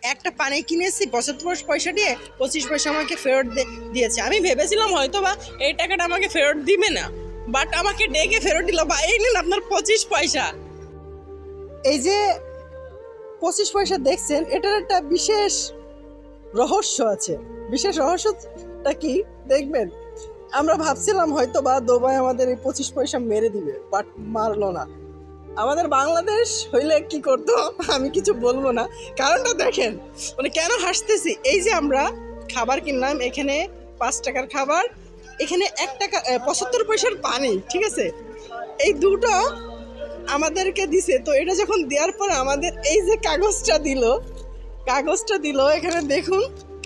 একটা পানি কিনেছি 75 পয়সা দিয়ে, 25 পয়সা আমাকে ফেরত দিয়েছে। আমি ভেবেছিলাম হয়তো বা এই টাকাটা আমাকে ফেরত দিবে না, বাট আমাকে ডেকে ফেরত দিল। বা এই নিন আপনার 25 পয়সা। এই যে 25 পয়সা দেখছেন, এটার একটা বিশেষ রহস্য আছে। বিশেষ রহস্যটা কি দেখবেন? আমরা ভাবছিলাম হয়তো বা দুবাই আমাদের এই 25 পয়সা মেরে দিবে, বাট মারলো না। আমাদের বাংলাদেশ হইলে কি করতো আমি কিছু বলবো না, কারণটা দেখেন। মানে কেন হাসতেছি, এই যে আমরা খাবার কিনলাম, এখানে 5 টাকার খাবার, এখানে 1 টাকা 75 পয়সার পানি, ঠিক আছে? এই দুটো আমাদেরকে দিছে। তো এটা যখন দেওয়ার পর আমাদের এই যে কাগজটা দিল, এখানে দেখুন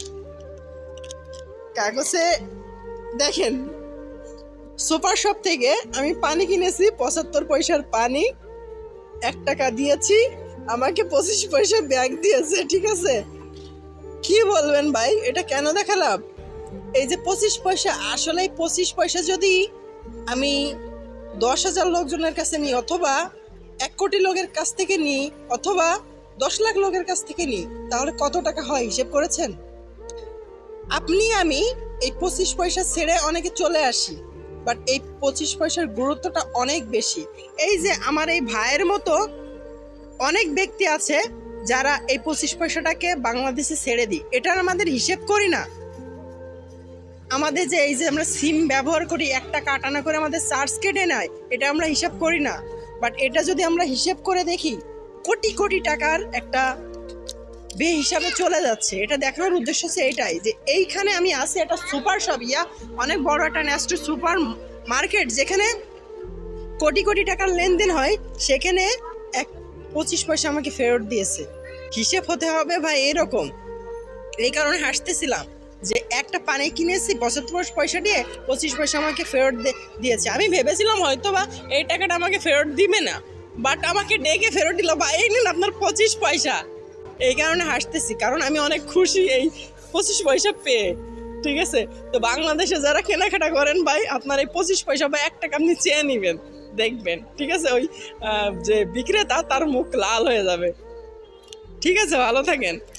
কাগজে দেখেন, সুপার শপ থেকে আমি পানি কিনেছি 75 পয়সার পানি, 1 টাকা দিয়েছি, আমাকে 25 পয়সা ব্যাগ দিয়েছে, ঠিক আছে? কি বলবেন ভাই, এটা কেন দেখালাম? এই যে 25 পয়সা, আসলে 25 পয়সা যদি আমি 10,000 লোকজনের কাছে নিই, অথবা 1 কোটি লোকের কাছ থেকে নিই, অথবা 10 লাখ লোকের কাছ থেকে নিই, তাহলে কত টাকা হয় হিসেব করেছেন? আপনি আমি এই 25 পয়সা ছেড়ে অনেকে চলে আসি, বাট এই 25 পয়সার গুরুত্বটা অনেক বেশি। এই যে আমার এই ভাইয়ের মতো অনেক ব্যক্তি আছে যারা এই 25 পয়সাটাকে বাংলাদেশে ছেড়ে দিই, এটার আমাদের হিসেব করি না। আমাদের যে এই যে আমরা সিম ব্যবহার করি, 1 টাকা 8 আনা করে আমাদের চার্জ কেটে নেয়, এটা আমরা হিসাব করি না। বাট এটা যদি আমরা হিসেব করে দেখি, কোটি কোটি টাকার একটা হিসাবে চলে যাচ্ছে। এটা দেখানোর উদ্দেশ্য হচ্ছে এটাই, যে এইখানে আমি আছি একটা সুপার শপ, অনেক বড় একটা ন্যাস্টো সুপার মার্কেট, যেখানে কোটি কোটি টাকার লেনদেন হয়, সেখানে 25 পয়সা আমাকে ফেরত দিয়েছে। হিসেব হতে হবে ভাই এরকম। এই কারণে হাসতেছিলাম যে একটা পানি কিনেছি 75 পয়সা দিয়ে, 25 পয়সা আমাকে ফেরত দিয়েছে। আমি ভেবেছিলাম হয়তো বা এই টাকাটা আমাকে ফেরত দিবে না, বাট আমাকে ডেকে ফেরত দিল। বা এই নিন আপনার 25 পয়সা। এই কারণে হাসতেছি, কারণ আমি অনেক খুশি এই 25 পয়সা পেয়ে, ঠিক আছে? তো বাংলাদেশে যারা কেনাকাটা করেন ভাই, আপনার এই 25 পয়সা বা 1 টাকা আপনি চেয়ে নেবেন, দেখবেন, ঠিক আছে? ওই যে বিক্রেতা, তার মুখ লাল হয়ে যাবে। ঠিক আছে, ভালো থাকেন।